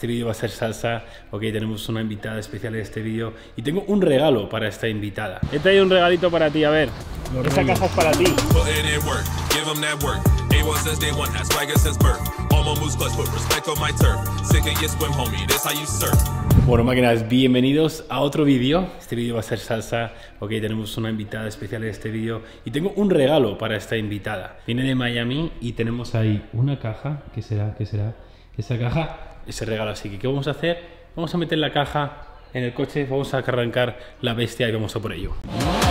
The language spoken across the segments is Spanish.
Este vídeo va a ser salsa, ok, tenemos una invitada especial en este vídeo y tengo un regalo para esta invitada. He traído un regalito para ti, a ver, esa caja es para ti. Bueno, máquinas, bienvenidos a otro vídeo. Este vídeo va a ser salsa, ok, tenemos una invitada especial en este vídeo y tengo un regalo para esta invitada. Viene de Miami y tenemos ahí una caja, ¿qué será? Esa caja, ese regalo. Así que, ¿qué vamos a hacer? Vamos a meter la caja en el coche, vamos a arrancar la bestia y vamos a por ello.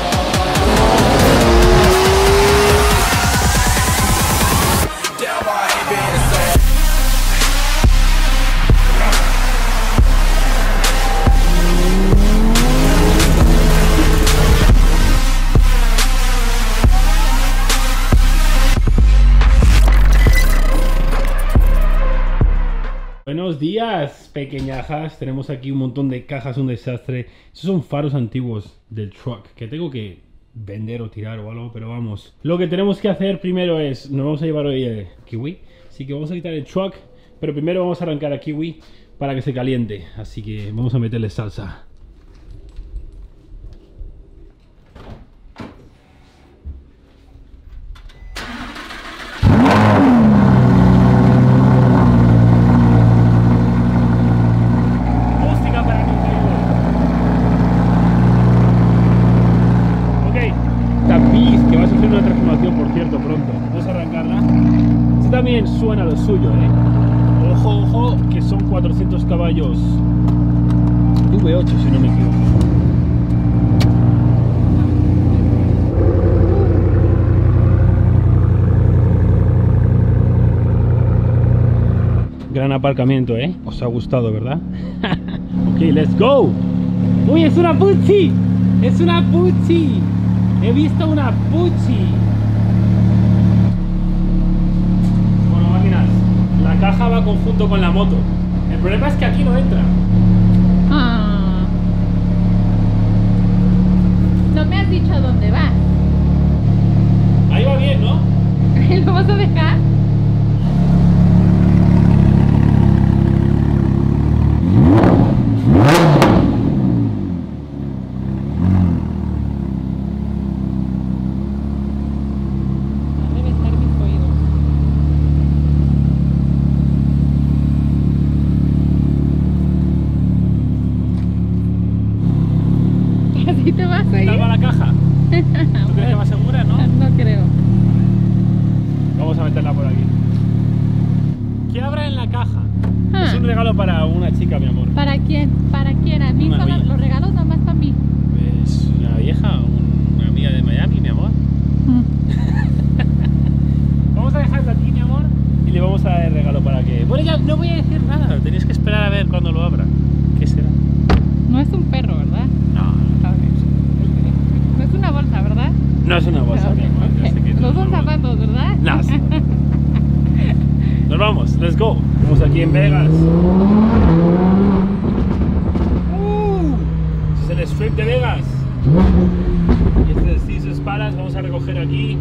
Buenos días, pequeñajas. Tenemos aquí un montón de cajas, un desastre. Esos son faros antiguos del truck que tengo que vender o tirar o algo, pero vamos. Lo que tenemos que hacer primero es, nos vamos a llevar hoy el Kiwi, así que vamos a quitar el truck, pero primero vamos a arrancar a Kiwi para que se caliente, así que vamos a meterle salsa. También suena lo suyo, Ojo, ojo, que son 400 caballos V8 si no me equivoco. Gran aparcamiento, Os ha gustado, ¿verdad? Ok, let's go. Uy, es una Pucci. Es una Pucci. He visto una Pucci. La caja va conjunto con la moto. El problema es que aquí no entra. No me has dicho a dónde vas. Ahí va bien, ¿no? ¿Ahí lo vas a dejar? ¿Así te vas a ir? ¿Qué tal va la caja? ¿Tú crees que va segura, no? No creo. Vamos a meterla por aquí. ¿Qué habrá en la caja? Es un regalo para una chica, mi amor. ¿Para quién? ¿Para quién? A mí son los regalos nomás para mí. Es una vieja, una amiga de Miami, mi amor. Vamos a dejarla aquí, mi amor, y le vamos a dar el regalo para que... Bueno, ya no voy a decir nada, tenéis que esperar a ver cuando lo abra. ¿Qué será? No es un perro, ¿verdad? No. A ver. No es una bolsa, ¿verdad? No es una bolsa, mi amor. Okay. No son zapatos, ¿verdad? No. Nos vamos, let's go. Estamos aquí en Vegas. Este es el strip de Vegas. Y este es Caesars Palace. Vamos a recoger aquí.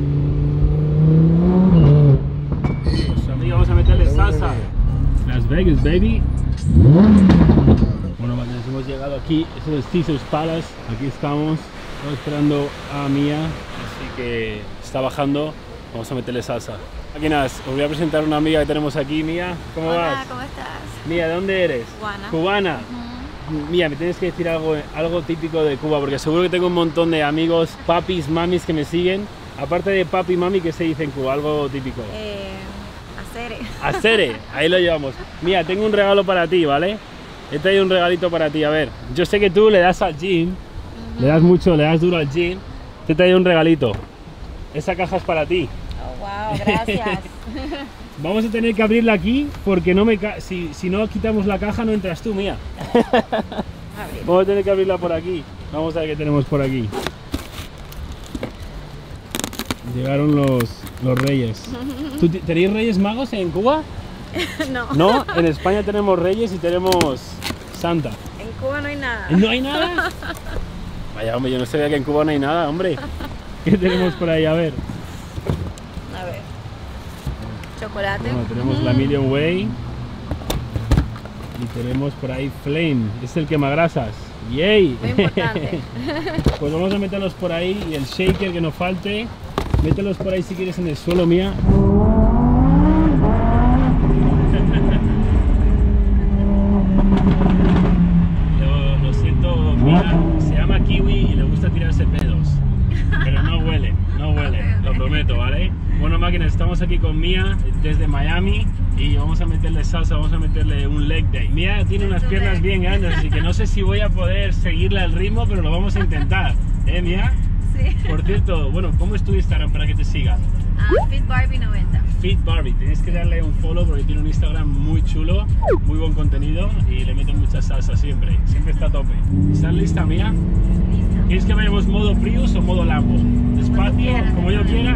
Vamos a meterle salsa. Las Vegas, baby. Bueno, nos hemos llegado aquí. Este es Caesars Palace. Aquí estamos. Estamos esperando a Mía. Así que está bajando. Vamos a meterle salsa. Máquinas, os voy a presentar a una amiga que tenemos aquí. Mía, ¿cómo vas? Hola, ¿cómo estás? Mía, ¿de dónde eres? Cubana. Cubana. Mía, me tienes que decir algo típico de Cuba, porque seguro que tengo un montón de amigos, papis, mamis que me siguen. Aparte de papi y mami, ¿qué se dice en Cuba? Algo típico. Acere. Acere, ahí lo llevamos. Mía, tengo un regalo para ti, ¿vale? He traído un regalito para ti. A ver, yo sé que tú le das al gym, le das mucho, le das duro al gym. Te he traído un regalito. Esa caja es para ti. Oh, wow, gracias. Vamos a tener que abrirla aquí porque no si no quitamos la caja no entras tú, Mía. Vamos a tener que abrirla por aquí. Vamos a ver qué tenemos por aquí. Llegaron los reyes. ¿Tenéis reyes magos en Cuba? No. No, en España tenemos reyes y tenemos Santa. En Cuba no hay nada. ¿No hay nada? Vaya, hombre, yo no sabía que en Cuba no hay nada, hombre. ¿Qué tenemos por ahí? A ver. A ver. Chocolate. Bueno, tenemos la Million Way. Y tenemos por ahí Flame, es el quemagrasas. ¡Yay! Muy importante. Pues vamos a meterlos por ahí y el shaker que nos falte, mételos por ahí si quieres en el suelo, Mía. Lo siento, Mía, se llama Kiwi y le gusta tirarse pedos, pero no huele, lo prometo, ¿vale? Bueno, máquinas, estamos aquí con Mía desde Miami y vamos a meterle salsa, vamos a meterle un leg day. Mía tiene unas piernas bien grandes, así que no sé si voy a poder seguirle al ritmo, pero lo vamos a intentar. Mía? Sí. Por cierto, bueno, ¿cómo es tu Instagram para que te sigan? Fit Barbie 90. Fit Barbie, tenéis que darle un follow porque tiene un Instagram muy chulo, muy buen contenido y le mete mucha salsa siempre está a tope. ¿Estás lista, Mía? Lista. ¿Quieres que vayamos modo Prius o modo Lambo? ¿Despacio? Como yo quiera.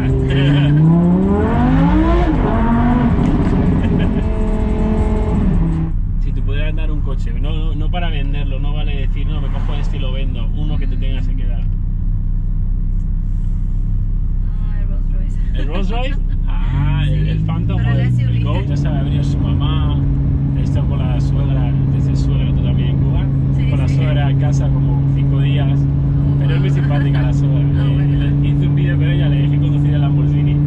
Si te pudieras dar un coche, no para venderlo, no vale decir, no, me cojo este y lo vendo, uno que te tengas que quedar. El Rolls Royce. ¿El Rolls Royce? El Phantom o el Go. Ya sabe, ha venido su mamá, he estado con la suegra, desde suegra tú también en Cuba, Sí, con la suegra a casa como 5 días, pero es muy simpática la suegra. Hice un vídeo con ella, le dejé conducir el Lamborghini.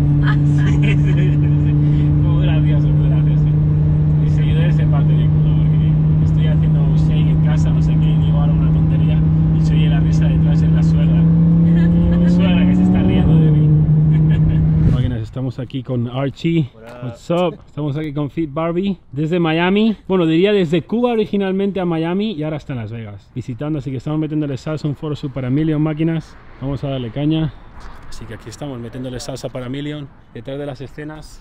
Muy gracioso, muy gracioso. Mis seguidores se parten el culo porque estoy haciendo un shake en casa, no sé qué, y digo ahora una tontería y se oye la risa detrás en la suegra. Mi suegra que se está riendo de mí. Máquinas, estamos aquí con Archie. What's up? Estamos aquí con Fit Barbie desde Miami. Bueno, diría desde Cuba originalmente a Miami y ahora está en Las Vegas visitando, así que estamos metiéndole salsa, un photoshoot para Million, máquinas. Vamos a darle caña. Así que aquí estamos metiéndole salsa para Million detrás de las escenas.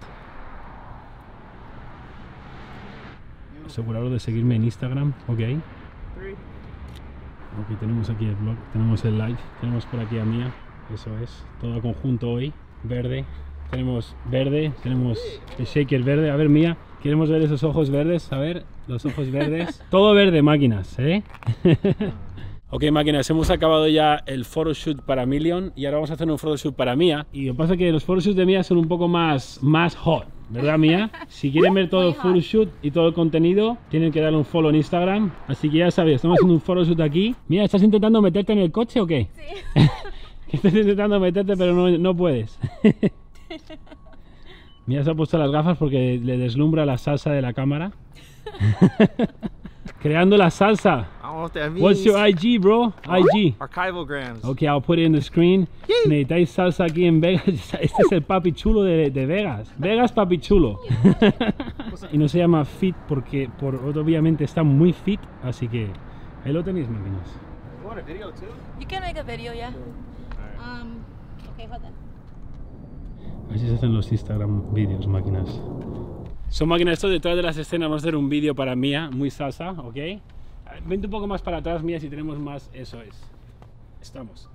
Aseguraros de seguirme en Instagram, ok. Ok, tenemos aquí el blog, tenemos el live, tenemos por aquí a Mía, eso es, todo conjunto hoy, verde. Tenemos verde, tenemos el shaker verde. A ver, Mía, queremos ver esos ojos verdes, a ver, los ojos verdes. Todo verde, máquinas, ¿eh? Ok, máquinas, hemos acabado ya el photoshoot para Million y ahora vamos a hacer un photoshoot para Mía. Y lo que pasa es que los photoshoots de Mía son un poco más hot, ¿verdad, Mía? Si quieren ver todo el photoshoot y todo el contenido, tienen que darle un follow en Instagram. Así que ya sabéis, estamos haciendo un photoshoot aquí. Mía, ¿estás intentando meterte en el coche o qué? Sí. Estás intentando meterte pero no puedes. Mía se ha puesto las gafas porque le deslumbra la salsa de la cámara. Creando la salsa. I don't know what that means. What's your IG, bro? IG. Archivalgrams. Okay, I'll put it in the screen. Si necesitáis salsa aquí en Vegas, este es el papi chulo de Vegas. Vegas papi chulo. Y no se llama fit porque obviamente está muy fit, así que ahí lo tenéis, máquinas. You want a video too? You can make a video, yeah. Okay, hold on. Así se hacen los Instagram vídeos, máquinas. Son máquinas, esto detrás de las escenas. Vamos a hacer un vídeo para Mía, muy salsa, ¿ok? Vente un poco más para atrás, Mía, si tenemos más. Eso es. Estamos.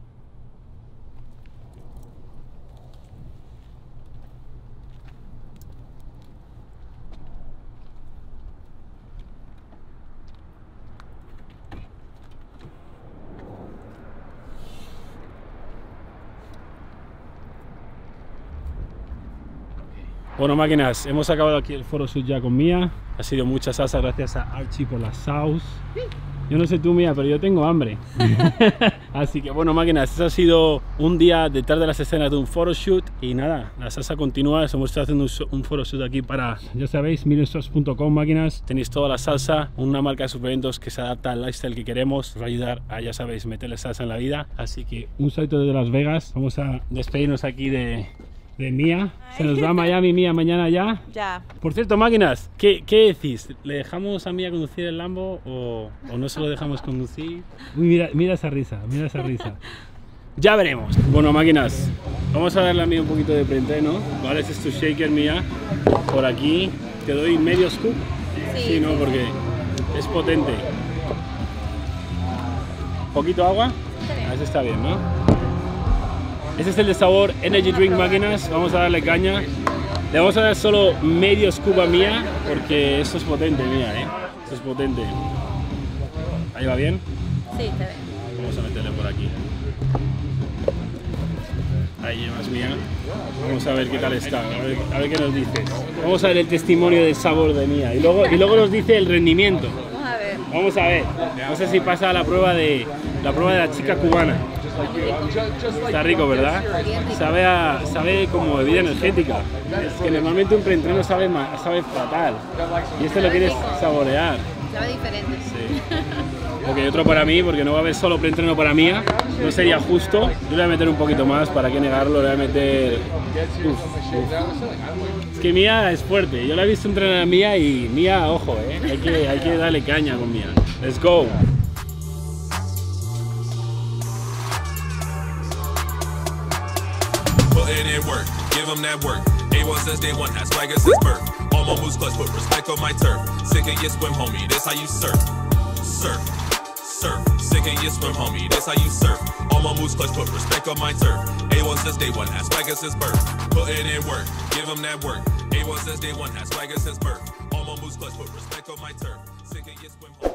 Bueno, máquinas, hemos acabado aquí el photoshoot ya con Mía. Ha sido mucha salsa, gracias a Archie por la sauce. Yo no sé tú, Mía, pero yo tengo hambre. Así que bueno, máquinas, este ha sido un día detrás de las escenas de un photoshoot. Y nada, la salsa continúa. Estamos haciendo un photoshoot aquí para, ya sabéis, millionstores.com, máquinas. Tenéis toda la salsa, una marca de suplementos que se adapta al lifestyle que queremos. Os va a ayudar a, ya sabéis, meterle salsa en la vida. Así que un salto desde Las Vegas. Vamos a despedirnos aquí de Mía. Se nos va a Miami, Mía, mañana ya. Ya. Por cierto, máquinas, ¿qué decís? ¿Le dejamos a Mía conducir el Lambo o no se lo dejamos conducir? Uy, mira esa risa, mira esa risa. Ya veremos. Bueno, máquinas, vamos a darle a Mía un poquito de pre-entreno. Vale, este es tu shaker, Mía. Por aquí te doy medio scoop. Sí, ¿no? Porque es potente. ¿Poquito agua? Eso está bien, ¿no? Este es el de sabor Energy Drink, máquinas. Vamos a darle caña. Le vamos a dar solo medio scoop a Mía porque esto es potente, Mía, ¿eh? Esto es potente. ¿Ahí va bien? Sí, está bien. Vamos a meterle por aquí. Ahí llevas Mía. Vamos a ver qué tal está, a ver qué nos dices. Vamos a ver el testimonio del sabor de Mía y luego nos dice el rendimiento. Vamos a ver. Vamos a ver. No sé si pasa la prueba de la chica cubana. Está rico, ¿verdad? Sabe como bebida energética. Es que normalmente un preentreno sabe fatal. Y este lo quieres saborear. Sabe diferente. Sí. Ok, otro para mí, porque no va a haber solo preentreno para Mía. No sería justo. Yo le voy a meter un poquito más, para qué negarlo. Le voy a meter... Es que Mía es fuerte. Yo la he visto entrenar a Mía y Mía, ojo, hay que darle caña con Mía. Let's go. Putting in work, give them that work. A1 since day one, has swagger since birth. All my moves clutch, put respect on my turf. Sick of your swim, homie, this how you surf. Surf, surf. Sick of your swim, homie, this how you surf. All my moves clutch, put respect on my turf. A1 since day one, has swagger since birth. Putting in work, give them that work. A1 since day one, has swagger since birth. All my moves clutch, put respect on my turf. Sick of your swim, homie.